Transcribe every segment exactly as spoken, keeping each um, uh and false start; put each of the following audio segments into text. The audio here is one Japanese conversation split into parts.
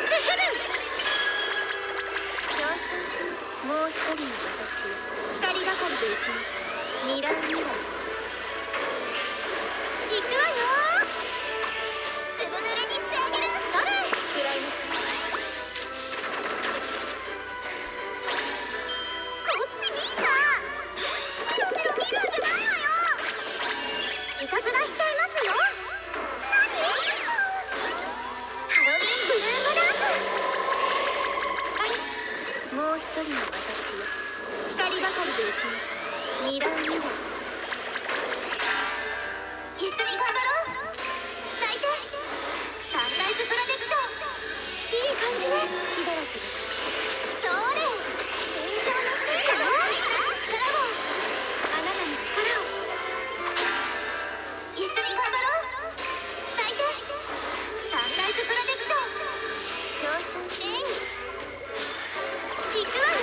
ヘブン。称賛します。もう一人の私を二人がかりで行きます。未来未来。行くわよー。ずぶ濡れにしてあげる。それ食らいます。こっち見んな。ジロジロ見るんじゃないわよ。いたずらしちゃいますよ。何？ハロウィンブルームダンス。はい、もう一人の私よ。二人がかりで行きます。未来未来。一緒に頑張ろう。最低サンライズプロテクション。いい感じね。隙だらけです。それ勉強の成果よ。力をあなたに力を。一緒に頑張ろう。最低サンライズプロテクション。称賛し演技。行くわよ。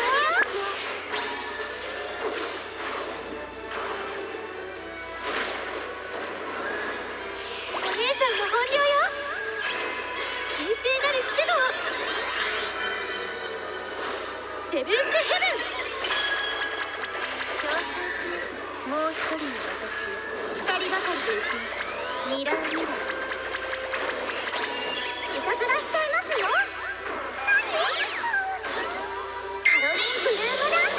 お姉さんの本領よ。神聖なる守護。セブンスヘブン。称賛します。もう一人の私よ。二人がかりで行きます。未来未来。いたずらしちゃいますよ。何？ハロウィンブルームダンス。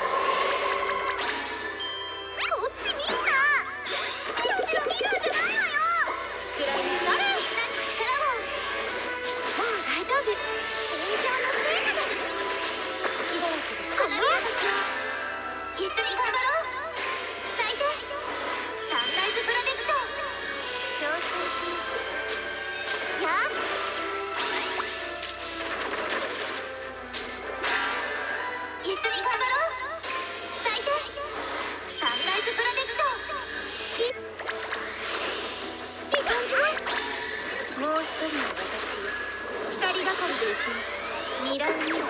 こっち見んな。ジロジロ見るんじゃないわよ。くらいにそれみんなに力を。もう大丈夫。勉強の成果です。隙だらけです。花びらたちよ。一緒に頑張ろう。最低サンライズプロテクション。称賛します。やっ一緒に頑張ろう。最低サンライズプロテクション。いいい感じね。もう一人の私よ。二人がかりで行きます。未来未来。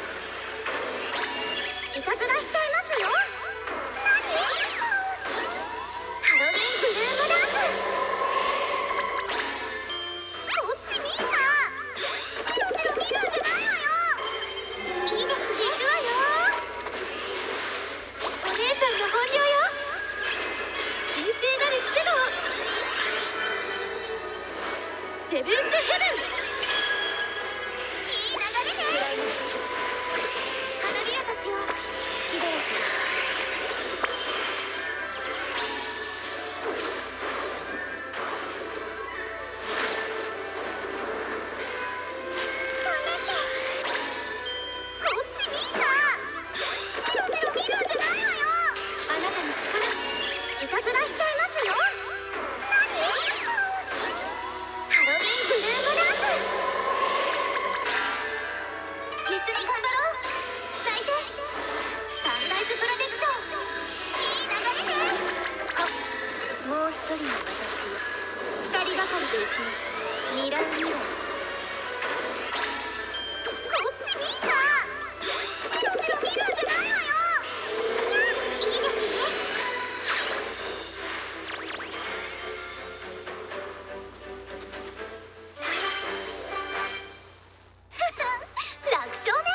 いたずらしちゃいますよ。何？ハロウィンブルームダンス。こっち見んな。ジロジロ見るんじゃないわよ。いいですね。行くわよ。お姉さんの本領よ。神聖なる守護。セブンスヘブン。いい流れね。花びらたちよ。隙だらけ。いたずらしちゃいますよ。何？ハロウィンブルームダンス。一緒に頑張ろう。最低サンライズプロテクション。いい流れね。あ、もう一人の私よ。二人がかりで行きます。未来未来。こっち見んな。ジロジロ見るんじゃないわよ。いいですね。楽勝ね。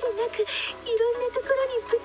でなくいろんなところにぶ